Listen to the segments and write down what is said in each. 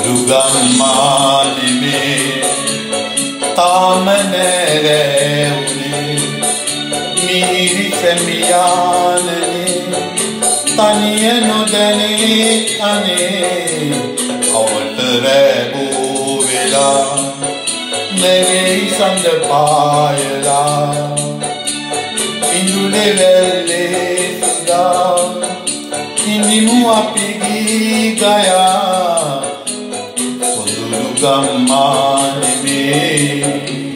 ගම්මානෙමේ තාම නැරැවුනේ මිහිරි සැමියානනේ තනිය නොදැනේ අනේ අවට රැබූ වෙලා නෙවෙයි සඳ පායලා ඉඳුනේ වැල්ලේ සුදා හිඳිමු අපි ගී ගයා සොඳුරු ගම්මානෙමේ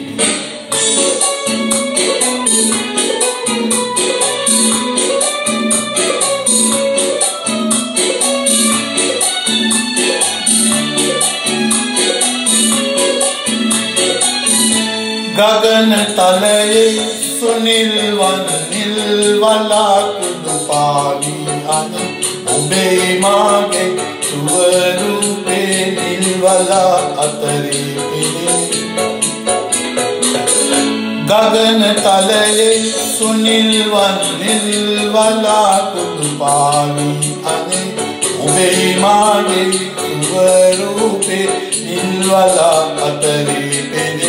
ගගන තලයේ සුනිල් වන්නිල් වලාකුළු පාවි අනේ ඔබේ මාගේ සුවරූපේ නිල් වලා අතරේ පිනේ ගගන තලයේ සුනිල් වන්නිල් වලාකුළු පාවි අනේ ඔබේ මාගේ සුවරූපේ නිල් වලා අතරේ පිනේ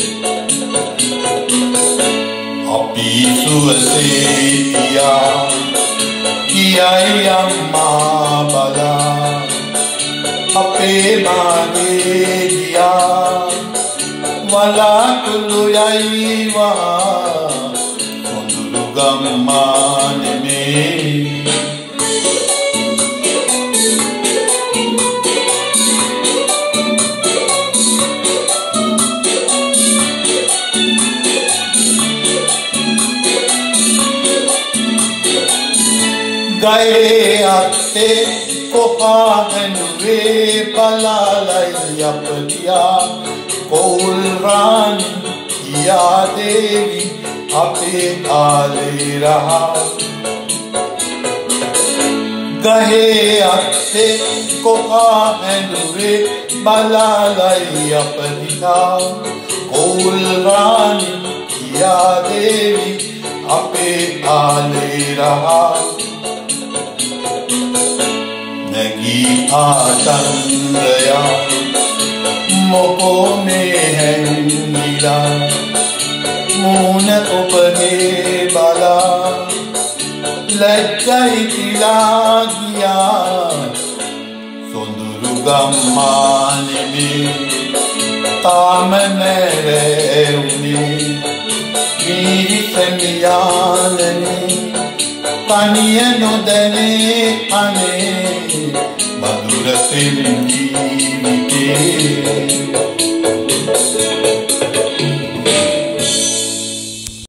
සුවසේ පියා කියයි අම්මා බලා අපේ මාගේ ගියා වලාකුළු යයිවා සොඳුරු ගම්මානෙමේ ගයේ අත්තේ කොහා හැනුවේ පලාලයි අපදියා කෝල් රාණි කියා දේවි අපේ ආලේ රහා ගයේ අත්තේ කොහා හැනුවේ පලාලයි අපදියා කෝල් රාණි කියා දේවි අපේ ආලේ රහා නැගී ආතන්දයා මොකෝ මේ හැංගිලා මූණ ඔබගේ බලා ලැජ්ජයි කිලා ගියා සොඳුරු ගම්මානෙමේ තාම නැරැවුනේ මිහිරි සැමියානනේ තනිය නොදැනේ අනේ මధుර සෙවි ජීවිතේ